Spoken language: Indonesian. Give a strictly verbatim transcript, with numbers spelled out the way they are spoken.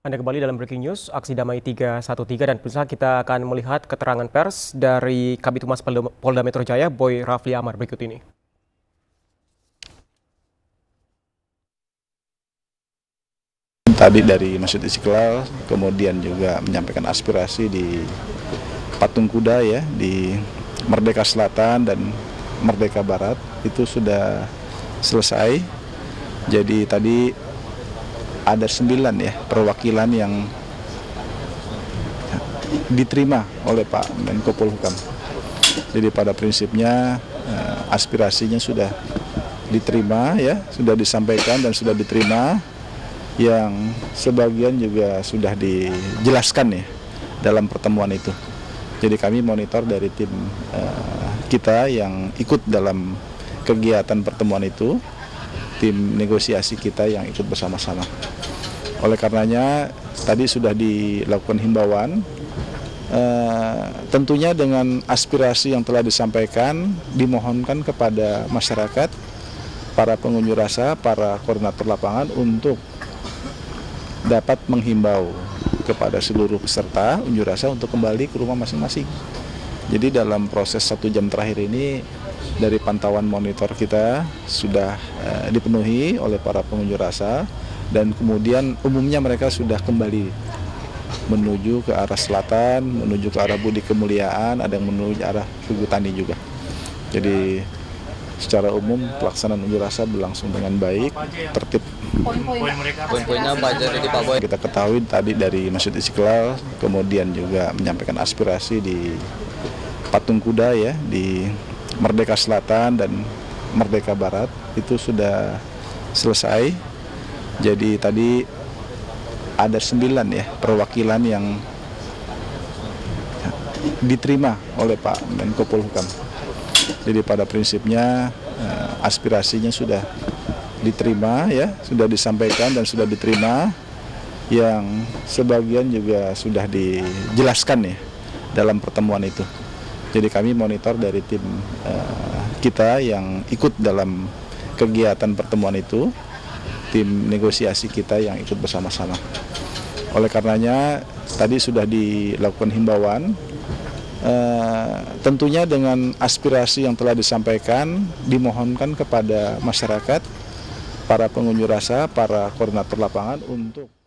Anda kembali dalam Breaking News, Aksi Damai tiga satu tiga, dan pemirsa kita akan melihat keterangan pers dari Kabid Humas Polda Polda Metro Jaya, Boy Rafli Amar berikut ini. Tadi dari Masjid Istiqlal, kemudian juga menyampaikan aspirasi di Patung Kuda ya, di Merdeka Selatan dan Merdeka Barat, itu sudah selesai. Jadi tadi ada sembilan ya perwakilan yang diterima oleh Pak Menko Polhukam. Jadi pada prinsipnya aspirasinya sudah diterima ya, sudah disampaikan dan sudah diterima. Yang sebagian juga sudah dijelaskan ya dalam pertemuan itu. Jadi kami monitor dari tim uh, kita yang ikut dalam kegiatan pertemuan itu, tim negosiasi kita yang ikut bersama-sama. Oleh karenanya tadi sudah dilakukan himbauan, uh, tentunya dengan aspirasi yang telah disampaikan, dimohonkan kepada masyarakat, para pengunjuk rasa, para koordinator lapangan untuk dapat menghimbau kepada seluruh peserta unjuk rasa untuk kembali ke rumah masing-masing. Jadi dalam proses satu jam terakhir ini, dari pantauan monitor kita sudah uh, dipenuhi oleh para pengunjuk rasa, dan kemudian umumnya mereka sudah kembali menuju ke arah selatan, menuju ke arah Budi Kemuliaan, ada yang menuju ke arah Tugu Tani juga. Jadi secara umum pelaksanaan unjuk rasa berlangsung dengan baik, tertib. Poin-poinnya apa aja dari Pak Boy? Kita ketahui tadi dari Masjid Istiqlal, kemudian juga menyampaikan aspirasi di Patung Kuda ya, di Merdeka Selatan dan Merdeka Barat, itu sudah selesai. Jadi tadi ada sembilan ya perwakilan yang diterima oleh Pak Menko Polhukam. Jadi pada prinsipnya aspirasinya sudah diterima ya, sudah disampaikan dan sudah diterima. Yang sebagian juga sudah dijelaskan ya dalam pertemuan itu. Jadi kami monitor dari tim uh, kita yang ikut dalam kegiatan pertemuan itu, tim negosiasi kita yang ikut bersama-sama. Oleh karenanya tadi sudah dilakukan himbauan, uh, tentunya dengan aspirasi yang telah disampaikan, dimohonkan kepada masyarakat, para pengunjuk rasa, para koordinator lapangan untuk